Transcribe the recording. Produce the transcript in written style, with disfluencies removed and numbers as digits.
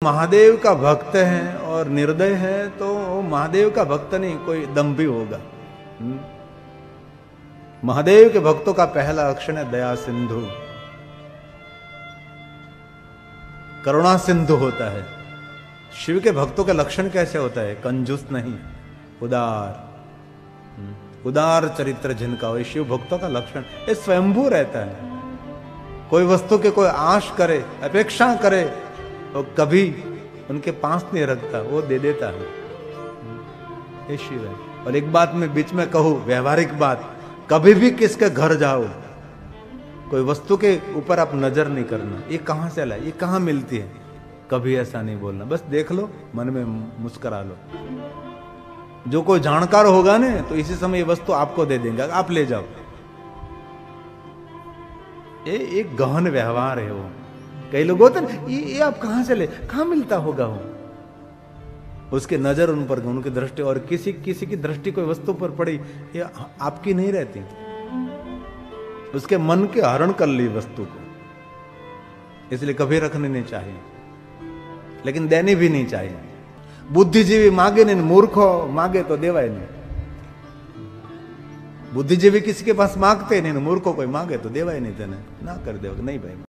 महादेव का भक्त है और निर्दय है तो महादेव का भक्त नहीं, कोई दम्भी होगा। महादेव के भक्तों का पहला लक्षण है दया सिंधु, करुणा सिंधु होता है। शिव के भक्तों का लक्षण कैसे होता है? कंजूस नहीं, उदार, उदार चरित्र जिनका हो, शिव भक्तों का लक्षण ये स्वयंभू रहता है। कोई वस्तु के कोई आश करे, अपेक्षा करे तो कभी उनके पास नहीं रखता, वो दे देता है, ये शिव है। और एक बात मैं बीच में कहूं, व्यवहारिक बात, कभी भी किसके घर जाओ, कोई वस्तु के ऊपर आप नजर नहीं करना, ये कहां से लाए, ये कहां मिलती है, कभी ऐसा नहीं बोलना। बस देख लो, मन में मुस्कुरा लो। जो कोई जानकार होगा ना तो इसी समय ये वस्तु आपको दे देंगे, आप ले जाओ। ये एक गहन व्यवहार है। वो कई लोग होते हैं, ये आप कहां से ले, कहां मिलता होगा वो, उसके नजर उन पर, उनकी दृष्टि, और किसी की दृष्टि कोई वस्तु पर पड़ी, ये आपकी नहीं रहती, उसके मन के हरण कर ली वस्तु को। इसलिए कभी रखनी नहीं चाहिए, लेकिन देनी भी नहीं चाहिए। बुद्धिजीवी मांगे नहीं, मूर्खो मांगे तो देवाय नहीं। बुद्धिजीवी किसी के पास मांगते नहीं, मूर्खों कोई मांगे तो देवाय नहीं, देना ना कर दे, नहीं भाई।